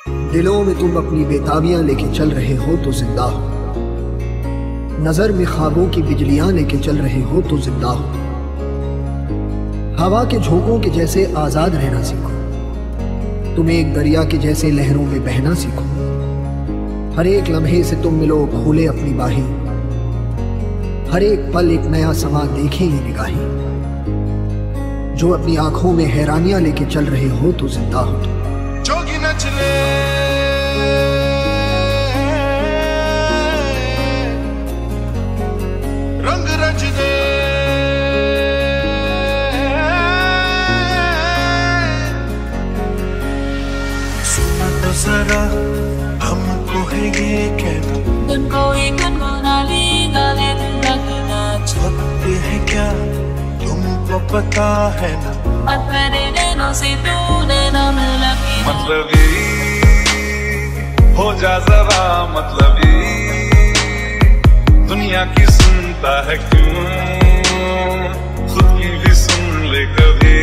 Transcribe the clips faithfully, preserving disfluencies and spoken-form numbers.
दिलों में तुम अपनी बेताबियां लेके चल रहे हो तो जिंदा हो, नजर में ख्वाबों की बिजलियां लेके चल रहे हो तो जिंदा हो। हवा के झोंकों के जैसे आजाद रहना सीखो, तुम एक दरिया के जैसे लहरों में बहना सीखो। हर एक लम्हे से तुम मिलो खोले अपनी बाहें, हर एक पल एक नया समा देखें ये निगाहें। जो अपनी आंखों में हैरानियां लेके चल रहे हो तो जिंदा हो तुम। जोगी नचले रंग रच दे, सुना तो जरा हमको है ये कहना, तुमको ही गुनगुनाली गाने लगना चाहते हैं क्या तुमको पता है ना, और मेरे नैनों से तूने नाम लगी मतलबी हो जा जरा मतलबी, दुनिया की सुनता है क्यों, खुद की भी सुन ले कभी।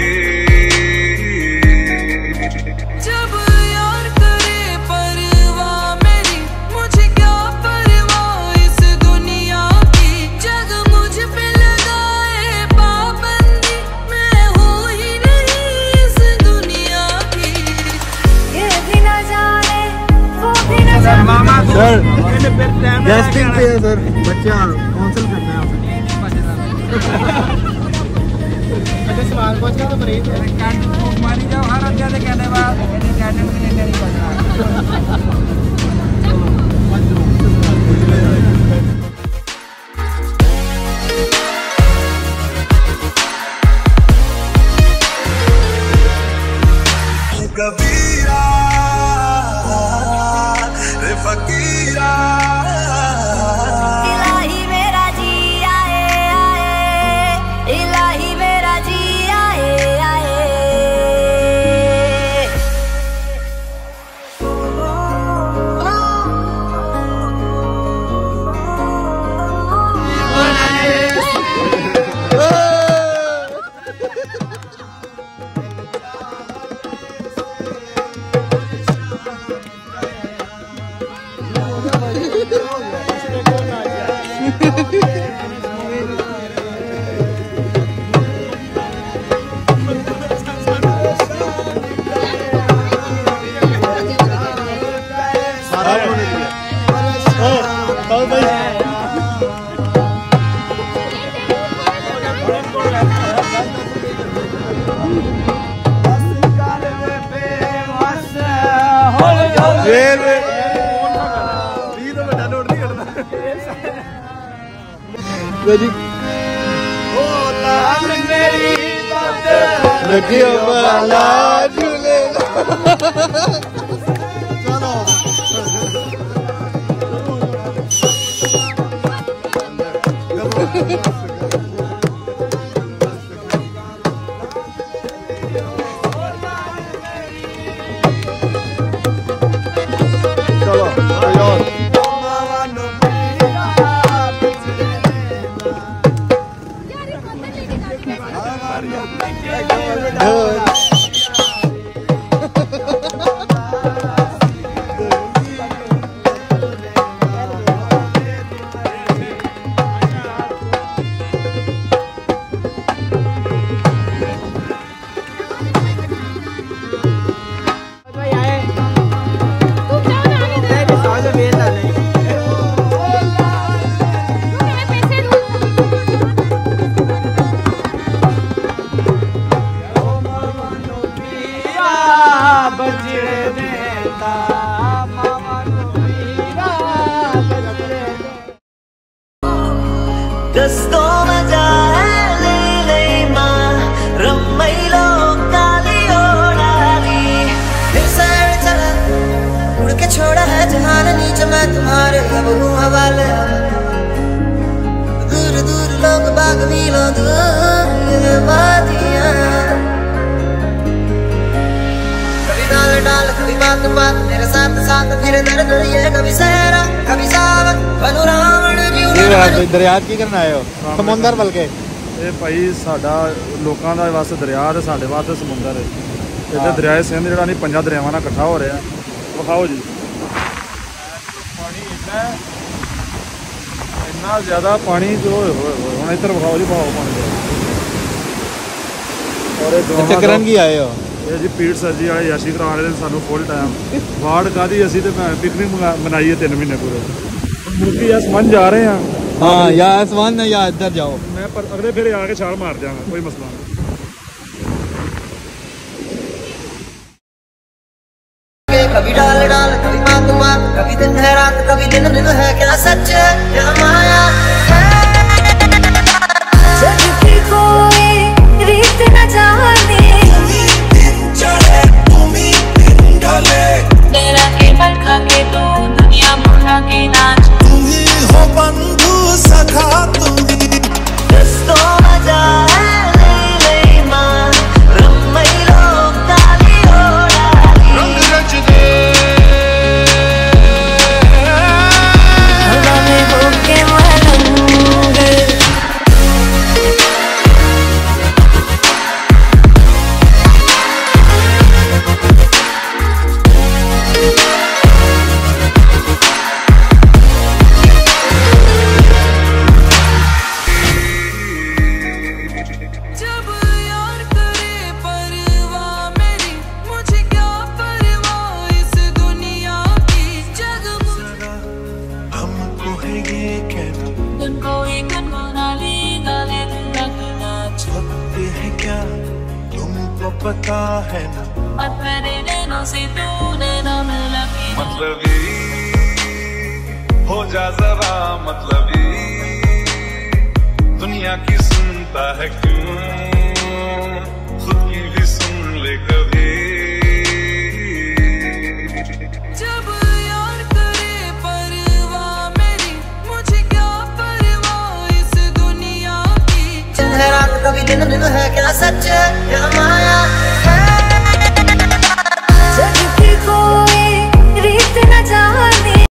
जब यार करे परवाह मेरी, मुझे क्या परवाह इस दुनिया की, जग मुझ पे लगाए पाबंदी, मैं हूँ ही नहीं इस दुनिया की। ये भी न जाने वो भी न जाने। मामा सर गेस्टिंग पे है सर, बच्चा काउंसिल करना है अच्छा सवाल पूछ रहा तो बड़ी कैंटीन मारी जाओ हर अध्याय के कहने बाद कैंटीन में नहीं बजना। कबीरा रे फकीरा, इलाही मेरा जी आए आए, इलाही मेरा जी आए आए। लगी वाला झूले कस्तो मजा ले ले माँ रम्मैलो काली ओढ़ाली, फिर सैर चला उड़ के छोड़ा है जहान नीचे मैं तुम्हारे अब हूँ हवाले। दूर दूर लोग बाग मीलों दूर वादियाँ, कभी डाल डाल कभी बात बात मेरे साथ साथ फिर दर दर ये कभी सहरा कभी सावन बनू रावण दरिया की करना आए हो समुंदर बल्कि ਇਹ ਭਾਈ ਸਾਡਾ ਲੋਕਾਂ ਦਾ ਵਾਸਤੇ ਦਰਿਆ ਤੇ ਸਾਡੇ ਵਾਸਤੇ ਸਮੁੰਦਰ ਹੈ। ਇੱਧਰ ਦਰਿਆਏ ਸਿੰਧ ਜਿਹੜਾ ਨਹੀਂ ਪੰਜਾਂ ਦਰਿਆਵਾਂ ਨਾਲ ਇਕੱਠਾ ਹੋ ਰਿਹਾ। ਵਿਖਾਓ ਜੀ। ਪਾਣੀ ਇੰਨਾ ਇੰਨਾ ਜ਼ਿਆਦਾ ਪਾਣੀ ਜੋ ਹੋਏ ਹੋਏ ਹੁਣ ਇੱਧਰ ਵਿਖਾਓ ਜੀ ਭਾਓ ਪਾਣੀ ਦਾ। ਔਰ ਇਹ ਇੱਥੇ ਕਰਨ ਕੀ ਆਏ ਹੋ? ਇਹ ਜੀ ਪੀੜ ਸਰ ਜੀ ਵਾਲੇ ਯਾਸ਼ੀ ਕਰਾ ਰਹੇ ਨੇ ਸਾਨੂੰ ਫੁੱਲ ਟਾਈਮ ਵਾਰਡ ਕਾਦੀ ਅਸੀਂ ਤੇ ਪਿਕਨਿਕ ਮਨਾਈ ਹੈ ਤਿੰਨ ਮਹੀਨੇ ਪੂਰੇ। ਮੁਰਗੀ ਆਸਮਾਨ ਜਾ ਰਹੇ ਹਾਂ। हाँ या आसमान या इधर जाओ। मैं पर अगले फिर आके छाल मार जाऊंगा, कोई मसला नहीं। कभी डाल डाल कभी मात मात, कभी दिन है रात कभी दिन दिन है, क्या सच है क्या माया है। जग की कोई रीत न जाने, चढ़े भूमि दिन ढले, तेरा केवल खा के तू दुनिया भुला के नाच। तुम ही हो बंधु सखा तुम ही दोस्तों मजा है ले ले मां रम्मई लोग डाली ओढ़ाली, रंग रच दे हवा में होके मलंग। जब यार करे परवाह मेरी, मुझे क्या परवाह इस दुनिया की। जग जरा हमको है ये कहना, तुमको एक गुनगुनाली गाले दूंगा कि नाच। वक्त है क्या तुमको पता है ना, मत मेरे नैनों से तूने न मिला कि ना। मतलबी हो जा जरा मतलबी, दुनिया की सुनता है क्यों, खुद की भी सुन ले कभी। जब यार करे परवाह मेरी, मुझे क्या परवाह इस दुनिया की। दिन है रात कभी दिन दिन है, क्या सच है क्या माया